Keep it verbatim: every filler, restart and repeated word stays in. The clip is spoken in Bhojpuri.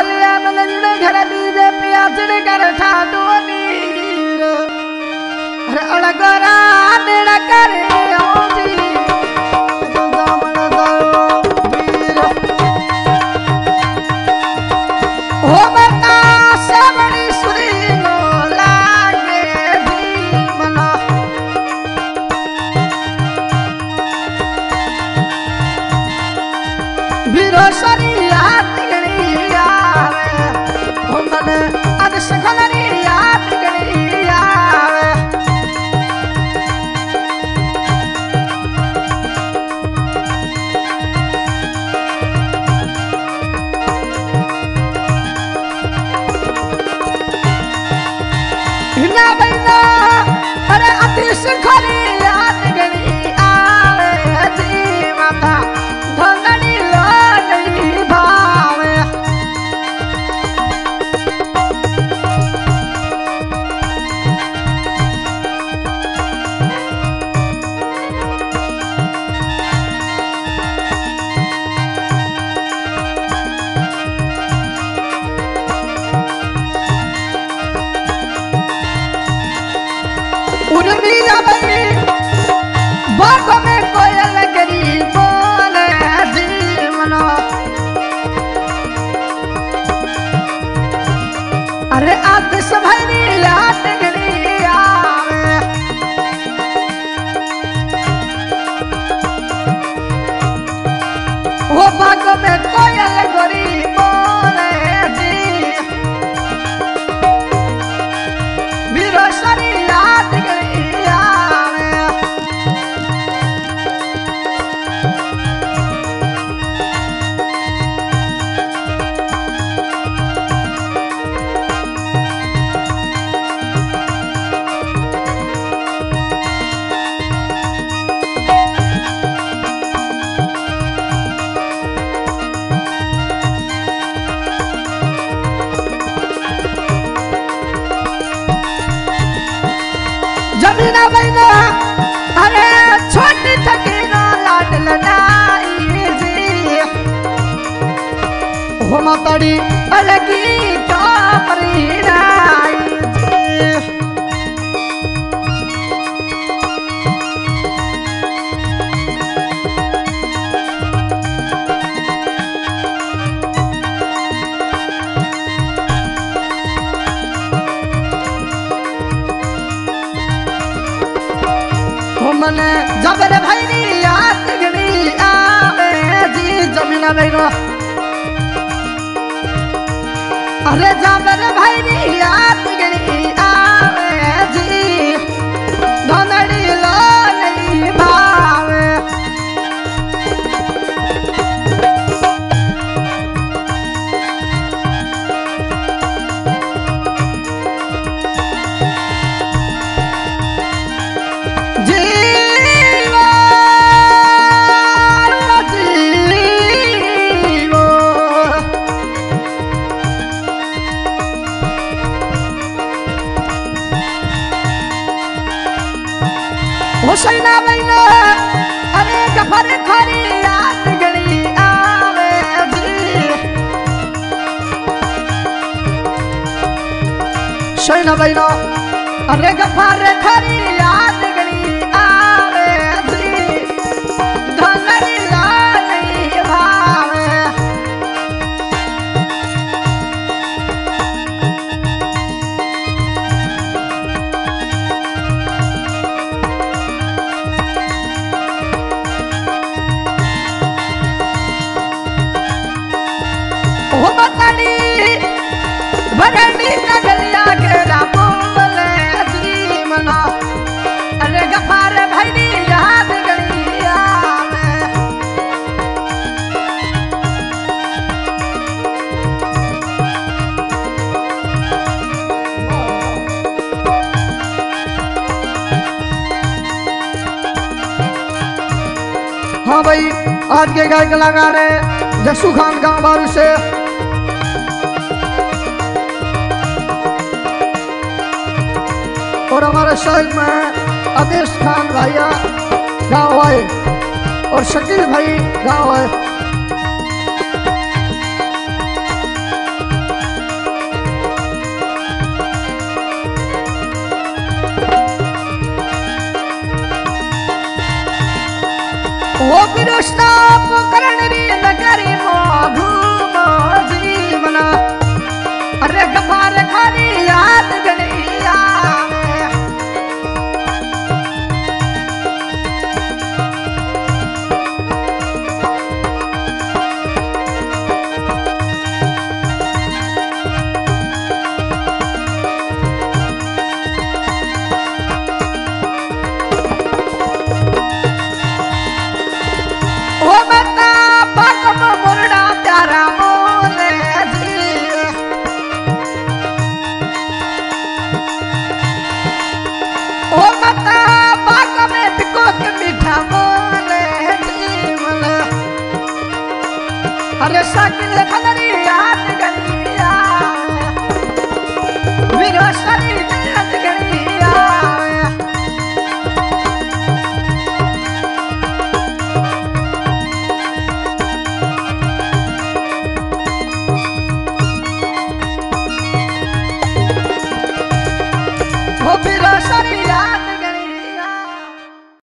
भलिया मन जुड़े घर दीजे पिया चिड़ कर ठाडू नीर अरे अड़गरा नेड़ा करे औजी दामन दो वीर हो बता से बड़ी सुरी नो लागे जीवन वीरो शरीया अद सखलरी याद गई आवे हिना बैना अरे अति सखलरी याद गई आवे जी माता धननी लोनी भावे उर्मी जाबई बागों में कोयल गरी बोले जीवनो अरे आत सभरी याद गरी आवे वो बागों में कोयल गरी बोले जी वीरो शरी याद गई आवे जमीना बैना अरे छोटी थकीना लाडल नाई जी हो माताड़ी अलगी कापरी नाई जी मने जबर भैरी याद गनी आवे जी जमीना बैनो अरे जबर भैरी याद गनी आवे जी धनड़ी लो नहीं भावे हुसैना बैना अरे गफर खरी याद गई आवे जी हुसैना बैना अरे गफर खरी याद गई आवे जी धनरी लाली भावे हो बतानी बरनी नगलिया के रामोले जीवना अरे गफार भैनी याद गई आवे हाँ भाई आज के गायक कलाकार है जसू खान गांव बारू से और हमारे साइड में आदेश खान भैया गाँव आए और शकील भाई गाँव आए। वो विरोष्टा पुकरण री नगरी मो घूमो जीवना अरे गफार खाली याद गणी